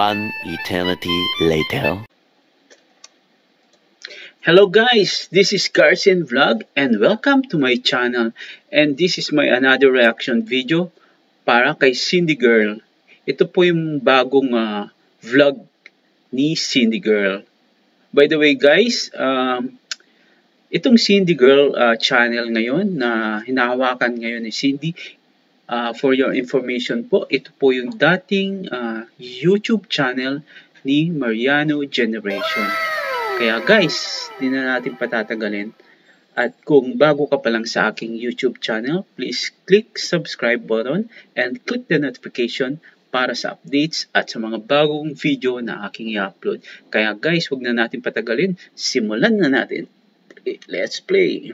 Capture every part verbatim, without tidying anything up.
One eternity later. Hello guys, this is Garcin Vlog and welcome to my channel, and this is my another reaction video para kay Cindy Girl. Ito po yung bagong uh, vlog ni Cindy Girl. By the way guys, um, itong Cindy Girl uh, channel ngayon na hinahawakan ngayon ni Cindy, uh, for your information po, ito po yung dating uh, YouTube channel ni Mariano Generation. Kaya guys, di na natin patatagalin. At kung bago ka pa lang sa aking YouTube channel, please click subscribe button and click the notification para sa updates at sa mga bagong video na aking i-upload. Kaya guys, huwag na natin patagalin. Simulan na natin. Let's play!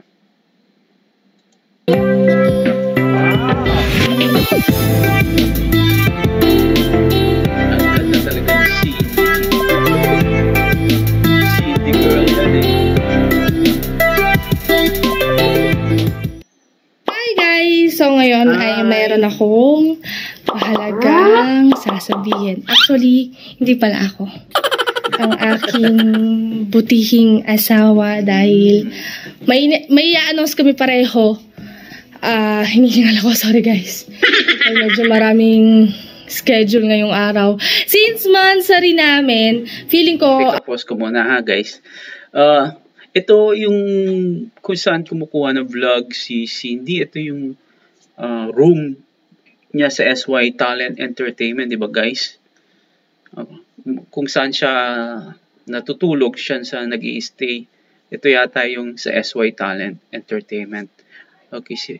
So ngayon Hi. ay mayroon akong mahalagang sasabihin. Actually, hindi pala ako. Ang aking butihing asawa dahil may, may i-announce kami pareho. Uh, hinihingal ako, sorry guys. Ay, medyo maraming schedule ngayong araw. Since monthsary namin, feeling ko... Tapos ko muna ha guys. Uh, ito yung kung saan kumukuha ng vlog si Cindy. Ito yung Uh, room niya sa S Y Talent Entertainment, di ba guys? Uh, kung saan siya natutulog, siya sa nag-i-stay. Ito yata yung sa S Y Talent Entertainment. Okay, si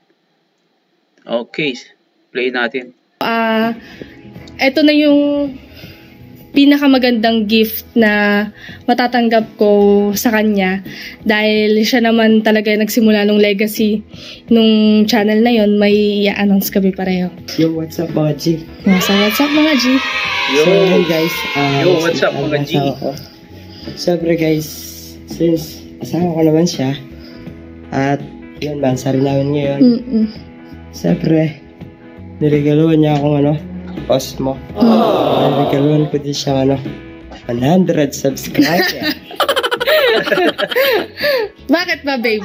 Okay, play natin. Ah, uh, ito na yung pinakamagandang gift na matatanggap ko sa kanya dahil siya naman talaga nagsimula nung legacy nung channel na yon. May i-announce kami pareho. Yo, what's up mga G? So, what's up mga G? Yo, so, yun, guys. Uh, Yo, what's up mga G? Siyempre guys, since asawa ko naman siya at yun, mansari namin ngayon. Mm -mm. Siyempre, niregaluhan niya akong ano, Osmo. Oh. Nagaluan ko din siya ano, one hundred subscribers. Bakit ba, babe?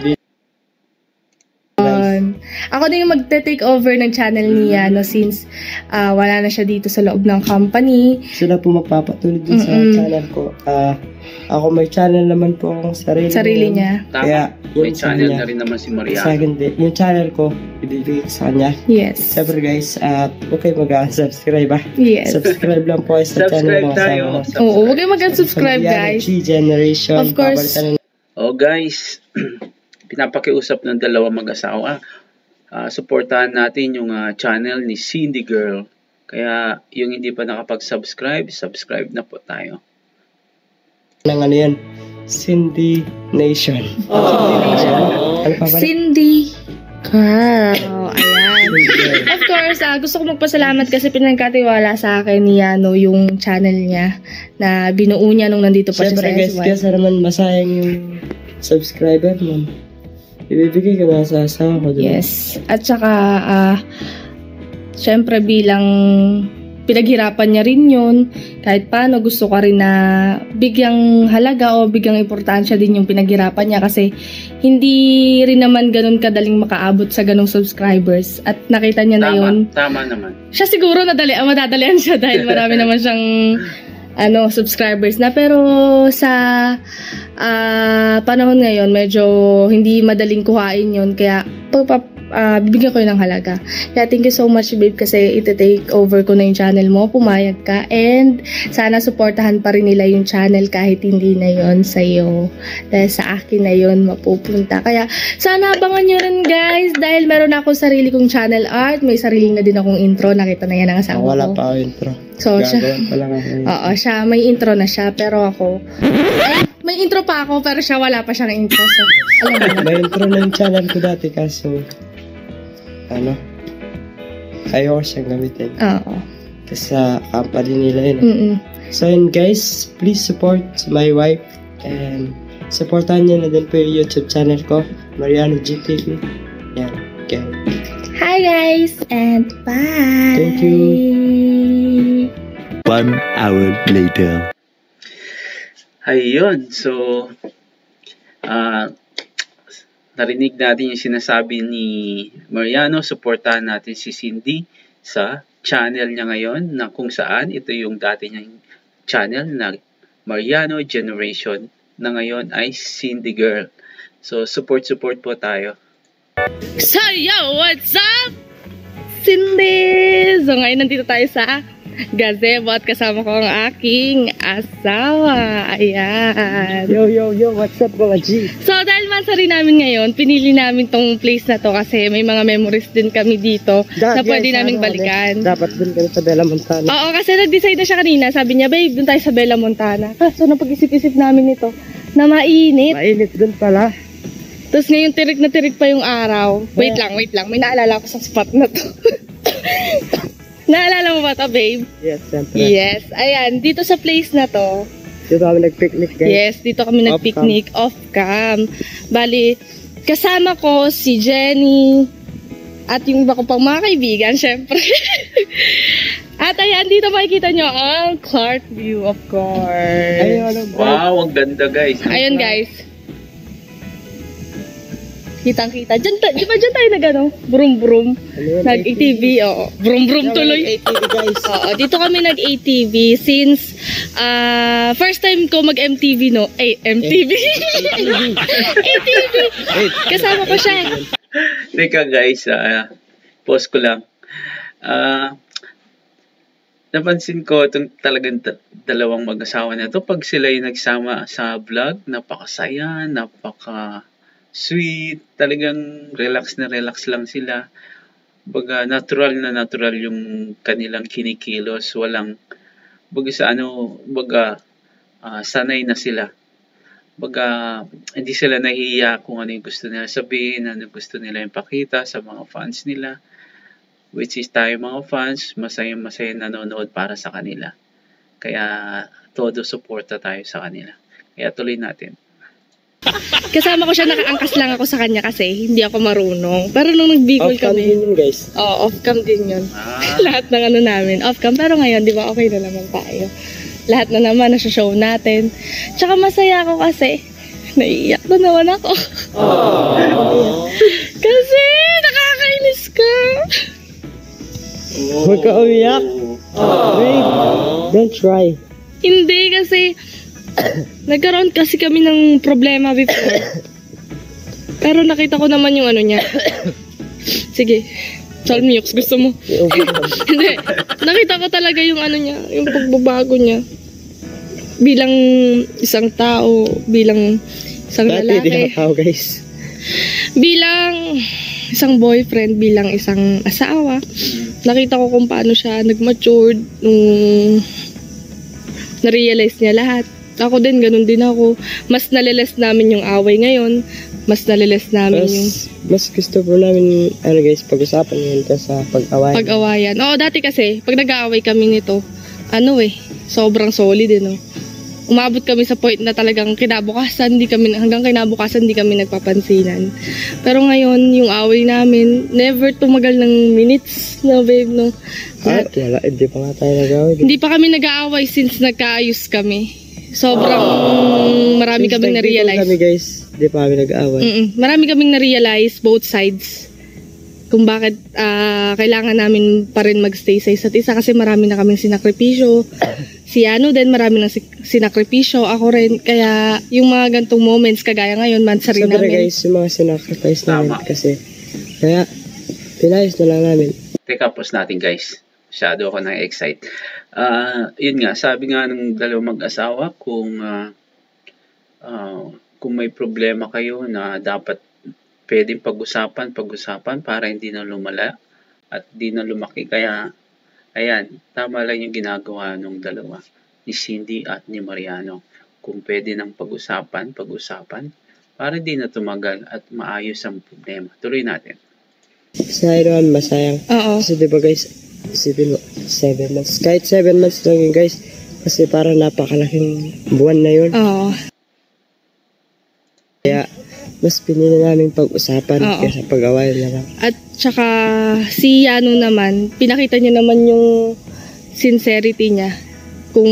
Um, ako din yung magte-take over ng channel niya no, since uh, wala na siya dito sa loob ng company. Sila po magpapatuloy din mm -mm. sa channel ko. Uh, ako may channel naman po akong sarili. Sarili niya. Tama. Kaya, may channel niya, na rin naman si Mariano. Sa akin din. Yung channel ko, ibibigay sa kanya. Yes. Siyempre guys, at uh, okay mag-subscribe ah. Yes. Subscribe lang po sa channel ng tayo. Oo, huwag kayong mag-subscribe guys. G Generation. Of course. Oh guys, pinapakiusap ng dalawa mag-asawa. Uh, supportahan natin yung uh, channel ni Cindy Girl. Kaya yung hindi pa nakapag-subscribe, subscribe na po tayo. Nang ano yan? Cindy Nation. Oh. Cindy Girl. Ayan. Of course, uh, gusto ko magpasalamat kasi pinagkatiwala sa akin ni Yano yung channel niya na binuo niya nung nandito pa Siyempre, siya sa S Y. Guys, kasi naman masayang yung subscriber mo. Ibibigay ko na sa asawa ko. Diba? Yes. At saka, uh, syempre bilang pinaghirapan niya rin yun, kahit paano gusto ko rin na bigyang halaga o bigyang importansya din yung pinaghirapan niya kasi hindi rin naman ganun kadaling makaabot sa ganung subscribers. At nakita niya tama, na yun. Tama naman. Siya siguro nadali, madadalian siya dahil marami naman siyang ano, subscribers na, pero sa uh, panahon ngayon medyo hindi madaling kuhain yun, kaya pagpap Uh, bibigyan ko yun ng halaga. Kaya thank you so much babe kasi iti-take over ko na yung channel mo, pumayag ka, and sana supportahan pa rin nila yung channel kahit hindi na yun sa'yo dahil sa akin na yun mapupunta. Kaya sana abangan nyo rin guys dahil meron ako sarili kong channel art, may sarili na din akong intro, nakita na yan ang asawa ko. Wala pa ako intro. So, siya, pala oo, siya, may intro na siya, pero ako, ay, may intro pa ako, pero siya wala pa siyang intro. So, alam mo na. May intro na yung channel ko dati, kaso, ano, ayoko siyang gamitin. Oo. Kasi sa company nila yun. Mm -mm. So, yun guys, please support my wife, and supportan niyo na din po yung YouTube channel ko, Mariano G T V. Yan, okay. Hi guys, and bye! Thank you! One hour later. Ayun, so ah narinig natin yung sinasabi ni Mariano, supportahan natin si Cindy sa channel niya ngayon na kung saan ito yung dati niyang channel na Mariano Generation na ngayon ay Cindy Girl. So support-support po tayo. So yo, what's up? Cindy! So ngayon nandito tayo sa gazebo at kasama ko ang aking asawa. Ayan. Yo, yo, yo, what's up mga G? So dahil masari namin ngayon, pinili namin tong place na to kasi may mga memories din kami dito Da- na pwede guys, naming ano, balikan. ano, Dapat dun kami sa Bella Montana. Oo, kasi nag-decide na siya kanina. Sabi niya, babe, dun tayo sa Bella Montana. Kaso napag-isip-isip namin ito na mainit. Mainit dun pala. Tapos ngayon tirik na tirik pa yung araw. Wait lang, wait lang. May naalala ko sa spot na to. Naalala mo ba to, babe? Yes, siyempre. Yes. Ayan, dito sa place na to. Dito kami nag-picnic guys. Yes, dito kami nag-picnic off-cam. Bali, kasama ko si Jenny at yung iba ko pang mga kaibigan, syempre. At ayan, dito makikita nyo ang Clark View, of course. Ayun, ano ba? Wow, ang ganda guys. Ayun, guys. Kitang-kita. Diyan, ta- di ba dyan tayo nag, ano, brum-brum? Ano yun? Nag-A T V, oo. Brum-brum tuloy. A T V guys. Oo, dito kami nag-A T V since ah first time ko mag-M T V, no? Ay, M T V. A T V. Kasama ko siya. Teka guys, ah pause ko lang. Ah napansin ko itong talagang ta- dalawang mag-asawa na to pag sila yung nagsama sa vlog, napakasaya, napaka sweet, talagang relax na relax lang sila. Baga natural na natural yung kanilang kinikilos, walang baga sa ano, baga ah, sanay na sila. Baga hindi sila nahihiya kung ano yung gusto nila sabihin, ano gusto nila ipakita sa mga fans nila. Which is tayo mga fans, masaya-masaya nanonood para sa kanila. Kaya todo suporta tayo sa kanila. Kaya tuloy natin. Kasama ko siya, nakaangkas lang ako sa kanya kasi hindi ako marunong. Pero nung nag-bigol Off-cam kami, din yun guys. oh, off-cam din yun. Ah, Lahat ng ano namin, off-cam. Pero ngayon, di ba, okay na naman tayo. Lahat na naman, nasa show natin. Tsaka masaya ako kasi, naiiyak na naman ako. Kasi, nakakainis ka. Huwag ka umiyak. Wait, don't try. Hindi kasi, nagkaroon kasi kami ng problema before. Pero nakita ko naman yung ano niya. Sige, Salmiox, gusto mo? Hindi, nakita ko talaga yung ano niya, yung pagbabago niya. Bilang isang tao, bilang isang Dati di lalaki, ako tao guys. bilang isang boyfriend, bilang isang asawa. Nakita ko kung paano siya nag-matured nung na-realize niya lahat. Ako din, ganun din ako. Mas naliles namin yung away ngayon. Mas naliles namin yung Mas, mas gusto po namin, ano guys, pag-usapan yun ka sa pag-away. pag-awayan. Oo, dati kasi, pag nag-aaway kami nito, ano eh, sobrang solid eh, no? Umabot kami sa point na talagang kinabukasan, hindi kami, hanggang kinabukasan, hindi kami nagpapansinan. Pero ngayon, yung away namin, never tumagal ng minutes, no babe, no? At wala, hindi pa nga tayo nag-away. Hindi pa kami nag-aaway since nagkaayos kami. Sobrang marami Since kaming nag-date na-realize. kami guys, hindi pa kami nag-away. Mm-mm. Marami kaming na-realize, both sides, kung bakit ah, kailangan namin pa rin magstay sa isa't isa kasi marami na kaming sinakripisyo. Si ano din, marami na si- sinakripisyo. Ako rin. Kaya yung mga gantong moments, kagaya ngayon, mansari Sabi namin. guys, yung mga sinacrifice namin Tama. kasi, kaya, pinayos na lang namin. teka, pause natin guys. Masyado ako na-excite. Ah, yun nga, sabi nga ng dalawang mag-asawa kung ah, ah, kung may problema kayo na dapat pwedeng pag-usapan, pag-usapan para hindi na lumala at di na lumaki. Kaya, ayan, tama lang yung ginagawa ng dalawa, ni Cindy at ni Mariano. Kung pwede nang pag-usapan, pag-usapan, para di na tumagal at maayos ang problema. Tuloy natin. Sa Iron, masayang. Oo. Kasi diba guys, isipin mo, seven months. Kahit seven months lang yun guys, kasi parang napakalaking buwan na yun. Oo. Kaya, mas pinili namin pag-usapan Oo. kaysa pag-away na lang. At saka si ano naman, pinakita niya naman yung sincerity niya kung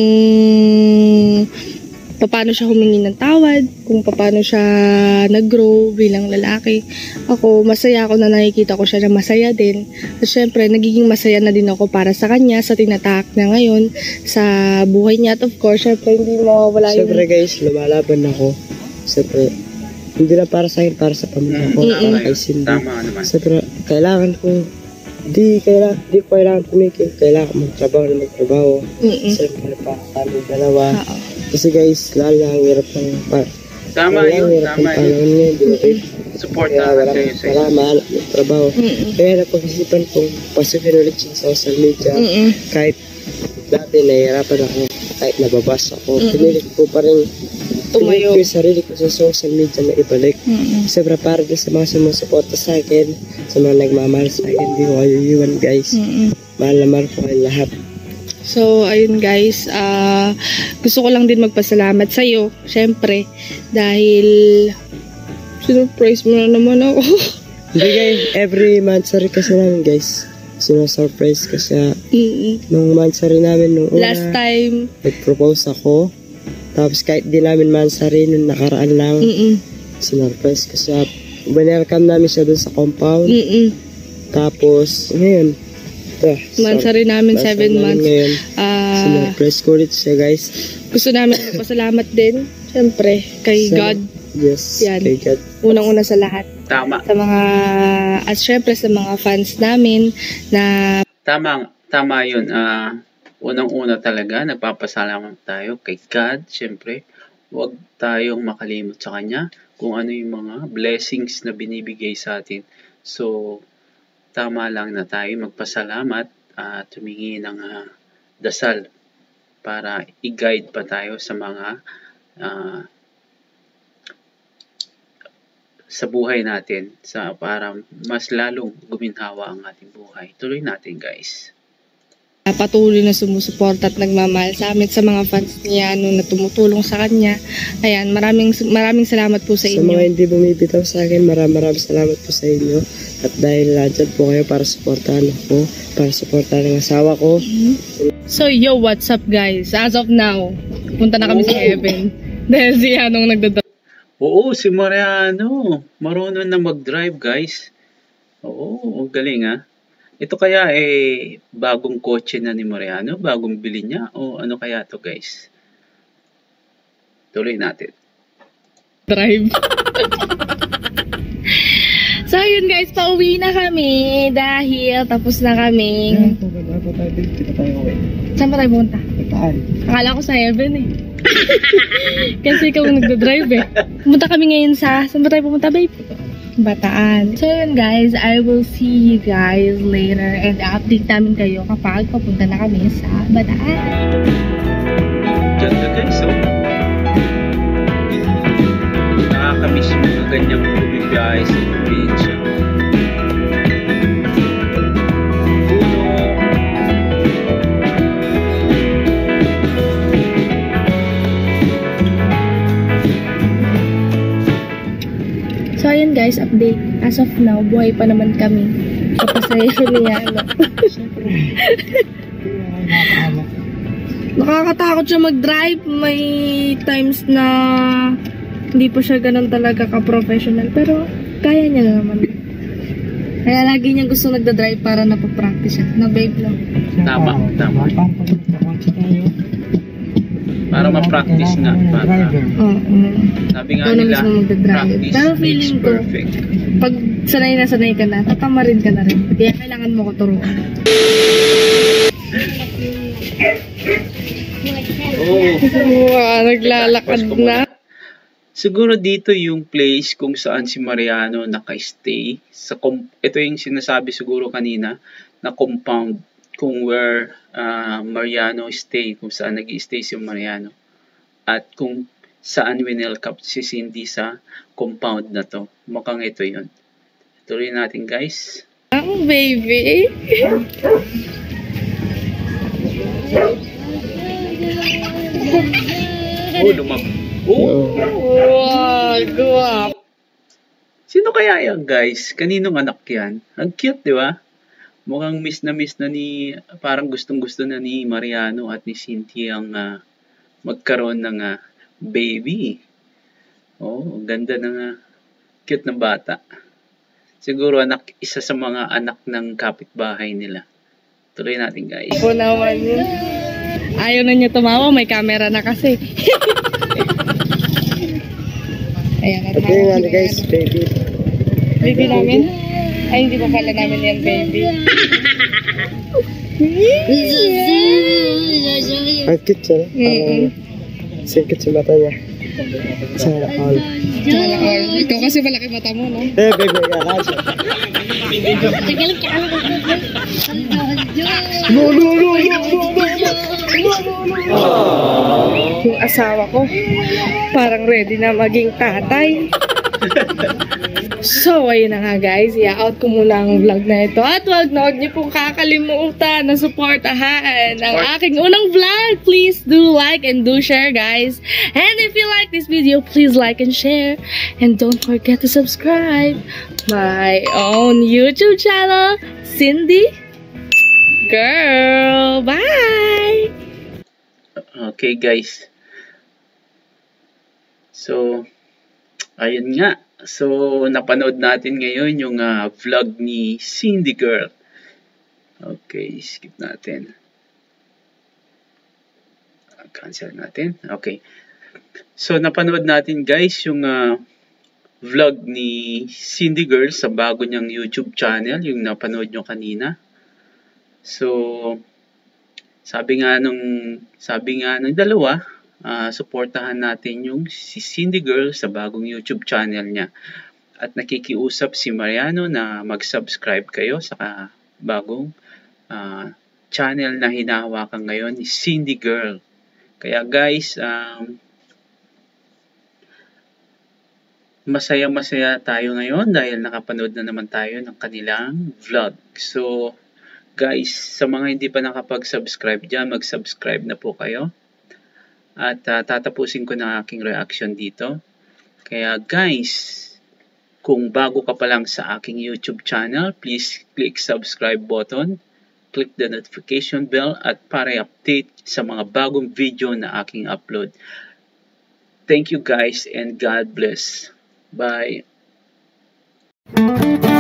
paano siya humingi ng tawad, kung paano siya nag-grow bilang lalaki. Ako, masaya ako na nakikita ko siya na masaya din. At syempre, nagiging masaya na din ako para sa kanya, sa tinatahak niya ngayon, sa buhay niya. At of course, syempre, hindi mawawala yung... Siyempre guys, lumalaban ako. Siyempre, hindi na para sa akin, para sa pamilya ko. Mm-mm. Para kay Cindy. Tama naman. Siyempre, kailangan ko, di kailangan, di ko kailangan tumikil. Kailangan magtrabaho na magtrabaho. Mm-mm. Siyempre, para kami dalawa. Oo. Kasi guys, lalo na ang hirap ng par. Tama Lalo yun, ang hirap tama ng yun. panahon ngayon, di ba? Mm-mm. Support Kaya naman wala, kayo sa wala inyo. mahanap ng trabaho. Mm-mm. Kaya napag-isipan kong pasukin ulit yung social media. Mm-mm. Kahit dati nahihirapan ako, kahit nababasa ako, Mm-mm. pinilit ko pa rin Tumayo. pinilit ko yung sarili ko sa social media na ibalik. Mm-mm. Siyempre para din sa mga sumusuporta sa akin, sa mga nagmamahal sa akin, hindi ko kayo iwan guys. Mm-mm. Mahal na mahal ko kayo lahat. So, ayun guys, ah gusto ko lang din magpasalamat sa iyo, syempre, dahil sinurprise mo na naman ako. Hindi guys, every monthsary kasi namin guys, sinusurprise kasi Mm-mm. nung monthsary namin nung una, Last time, nag-propose ako. Tapos kahit di namin monthsary nung nakaraan lang, mm-mm, sinurprise kasi welcome namin siya dun sa compound. mm-mm. Tapos, ngayon, ito, Mansari namin Monthsary seven namin months. Ngayon, Ah, sinurprise ko ulit siya guys. gusto namin magpasalamat din, syempre, kay Sa- God, Yes, Yan. kay God. unang-una sa lahat. Tama. Sa mga, at syempre sa mga fans namin na Tama, tama yun. Ah, unang-una talaga, nagpapasalamat tayo kay God. Siyempre, huwag tayong makalimot sa Kanya kung ano yung mga blessings na binibigay sa atin. So, tama lang na tayo magpasalamat at humingi ng ah, dasal para i-guide pa tayo sa mga ah, sa buhay natin sa para mas lalong guminhawa ang ating buhay. Tuloy natin, guys. patuloy na sumusuporta at nagmamahal sa amin, sa mga fans niya ano, na tumutulong sa kanya. Ayan, maraming maraming salamat po sa Sa mga inyo. hindi bumibitaw sa akin, maraming maraming salamat po sa inyo. At dahil nandyan po kayo para suportahan ako, para suportahan ang asawa ko. So yo, what's up guys? As of now, punta na kami sa Heaven. Dahil si Anong nagdadrive. Oo, si Mariano. Marunong na mag-drive, guys. Oo, ang galing ah. Ito kaya eh, bagong kotse na ni Mariano? Bagong bili niya? O ano kaya to, guys? Tuloy natin. So yun guys, pauwi na kami dahil tapos na kaming... Saan ba tayo pumunta? Akala ko sa Heaven eh. Kasi ikaw ang nagdadrive eh. Pumunta kami ngayon sa... Saan ba tayo pumunta, babe? Bataan. So yun guys, I will see you guys later and update namin kayo kapag papunta na kami sa Bataan. Ganda, guys. Oh. Nakakamiss yung mga ganyang movie, guys. Beach. So ayun guys, update. As of now, buhay pa naman kami. Kapasayero niya. Ano. Nakakatakot siya mag-drive. May times na hindi po siya ganun talaga ka-professional. Pero kaya niya na naman. Kaya lagi niya gusto nagda-drive para napapractice siya. Na babe lang. Tama, tama. Para ma-practice nga. Para, Oo. sabi nga Ikaw na nila, mismo magdadrive. practice Pero makes feeling ko, perfect. pag sanay na sanay ka na, tatama rin ka na rin. Kaya kailangan mo ko turuan. Oo. Wow, naglalakad na. Siguro dito yung place kung saan si Mariano naka-stay. Sa com- ito yung sinasabi siguro kanina na compound kung where uh, Mariano stay, kung saan nag-i-stay si Mariano. At kung saan winelcome si Cindy sa compound na to. Mukhang ito yun. Tuloy natin, guys. Ang baby. Oh, lumab. Oh! Wow, guwap. Sino kaya yan, guys? Kaninong anak yan? Ang cute, di ba? mukhang miss na miss na ni, parang gustong gusto na ni Mariano at ni Cynthia ang ah, magkaroon ng ah, baby. Oh, ganda ng ah, cute na bata. Siguro anak, isa sa mga anak ng kapitbahay nila. Tuloy natin guys. Po naman yun. Ayaw na niya tumawa, may camera na kasi. Ayan, at Okay nga guys, baby. baby namin. Ay, hindi pa pala namin yan, baby. Ang cute siya. Mm-mm. Parang singkit sa mata niya. Sana all. Sana all. Ikaw kasi malaki mata mo, no? Eh, baby, kakasya. No, no, no, no, no, no. Yung asawa ko, parang ready na maging tatay. So, ayun na nga guys, i-out ko muna ang vlog na ito. At wag na wag niyo pong kakalimutan na supportahan ang aking unang vlog. Please do like and do share guys. And if you like this video, please like and share. And don't forget to subscribe my own YouTube channel, Cindy Girl. Bye! Okay guys. So, ayun nga. So, napanood natin ngayon yung uh, vlog ni Cindy Girl. Okay, skip natin. Cancel natin. Okay. So, napanood natin guys yung uh, vlog ni Cindy Girl sa bago niyang YouTube channel, yung napanood nyo kanina. So, sabi nga nung, sabi nga ng dalawa, Uh, suportahan natin yung si Cindy Girl sa bagong YouTube channel niya. At nakikiusap si Mariano na mag-subscribe kayo sa bagong uh, channel na hinahawakan ngayon ni Cindy Girl. Kaya guys, um, masaya-masaya tayo ngayon dahil nakapanood na naman tayo ng kanilang vlog. So guys, sa mga hindi pa nakapag-subscribe dyan, mag-subscribe na po kayo. At uh, tatapusin ko na aking reaction dito. Kaya guys, kung bago ka pa lang sa aking YouTube channel, please click subscribe button, click the notification bell at para update sa mga bagong video na aking upload. Thank you guys and God bless. Bye.